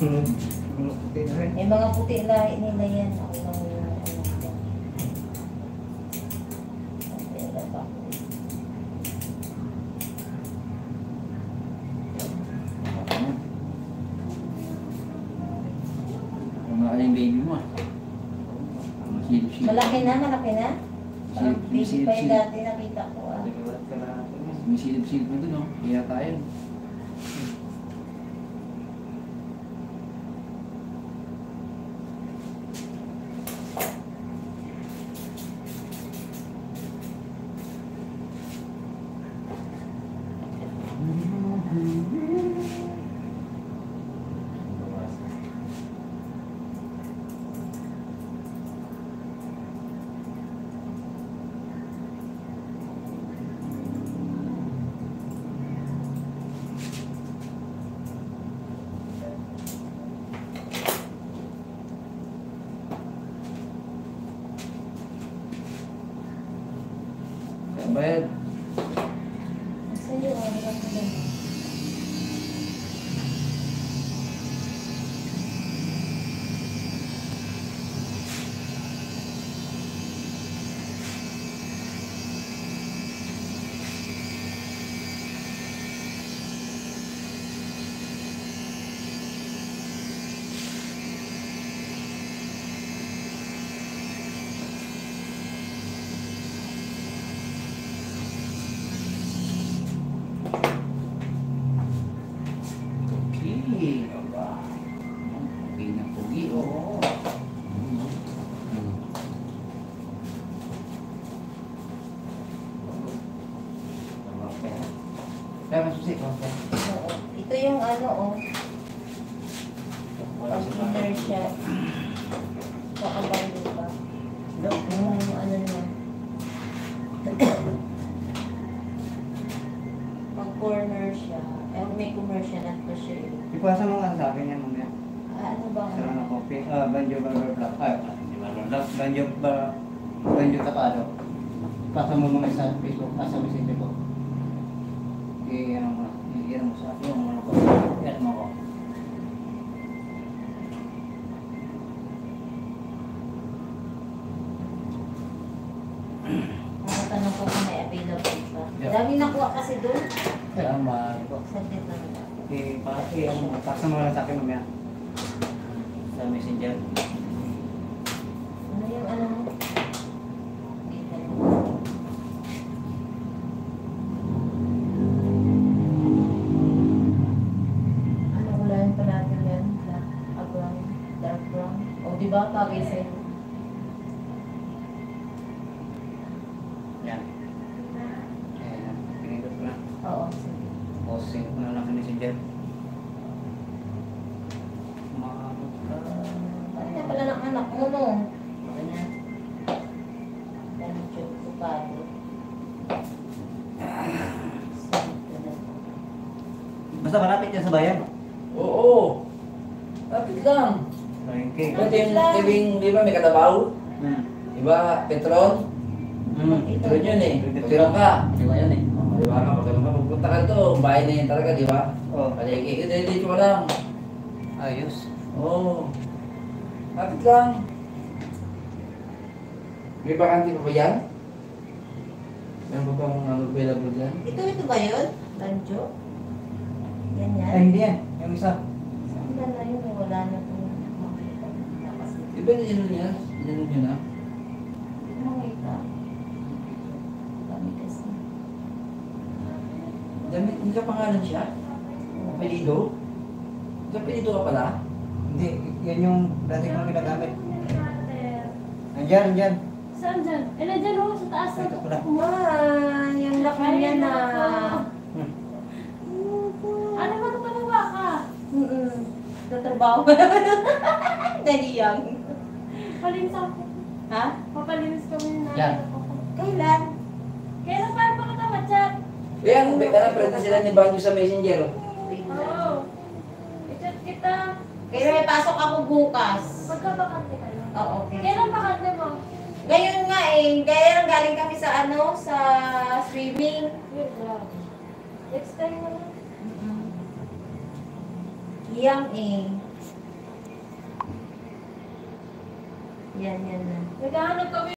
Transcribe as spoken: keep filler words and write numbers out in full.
Mga puti na rin. May mga puti lahi nila yan. Ako lang yung ano dyan. Ang pera pa. Kumaka yung baby mo ah. Masilip-silip. Malaki na, malaki na. Parang Silip- baby silip- pa yung silip. dati nakita ko ah. Nagawat ka na natin. Masilip-silip mo dun oh. Kaya tayo. Bayad. Sa'yo, ah, hirap mo lang. Okay. Aba. Okay na pugi oh. Kaya masusik oh. Oo. Ito yung ano oh. Wala Pag sa inner siya. Kakabang diba? Yung ano niya. Pag corner siya. Eh, may commercial at pa siya eh. Ipasa mo nga sa akin yan mamaya. Ah, ano ba? Sarang na coffee. Ah, banjo barber black. Ay, banjo barber black. Banjo ba... Banjo tapado. Ipasa mo mga sa Facebook. Ah, sa messenger ko. I-ano mo na. I-ano mo sa yung ano ko. I-ano mo ko. Nakatanong ko kung may available pa. Yeah. Dami nakuha kasi doon. Salamat. Saglit lang na. I-pasa mo. Ipasa mo lang sa akin mamaya. Sa messenger. Ano yung ano mo? Dito. Ano kulayan pa natin yan? Black, ah, brown, dark brown. O diba bagay sa'yo? Yan. Ayan. Pinindot ko na. Oo, sige. Posting ko na lang sa messenger. Maabot ka. Ano na pala ng anak mo no? Ano na? Ganito, kupado. Sige na. Basta malapit yan sa bayan. Oo. Lapit lang. Okay. Ito yung tibing, di ba may katabaw? Hmm. Di ba, Petron? Hmm. Petron yun eh. Petron ka. Di ba yan eh? Oh, di ba ka, pag magpunta ka ito, bahay na yun talaga, di ba? Oo. Palagi, ito dito ka lang. Ayos. Oo. Lapit lang. May bakante pa ba yan? Meron pa bang ano, available dyan? Ito, ito ba yun? Banjo? Ganyan? Ay, hindi yan. Yung isa. Saan ba na yun? Wala na po. Makita. Kasi, Di ba nilanon niya? Nilanon niya na? hindi ko makita. Kami kasi. Damit, hindi ka pangalan siya? Apelido? May apelido ka pala? Hindi. Yan yung dati kong ginagamit. Nandiyan, nandiyan. Saan dyan? Eh, nandyan ho, sa taas. Ito pala. Ah, yung laki niya na. Hmm. Ano ba tumaba ka? Mm-mm. Tatrabaho. Dali yan. Palinis ako. Ha? Papalinis kami na. Yan. Kailan? Kailan paano pa kita ma-chat? Eh, ang ano, pwede sila ni Banjo sa messenger. oh. Oo. I-chat kita. Kailan may pasok ako bukas? Pagkabakante kayo. Oo, okay. Kailan bakante mo? Ngayon nga eh, kaya lang galing kami sa ano, sa swimming. Yun lang. Next time na lang. Yang eh. Yan, yan na. Naghahanap kami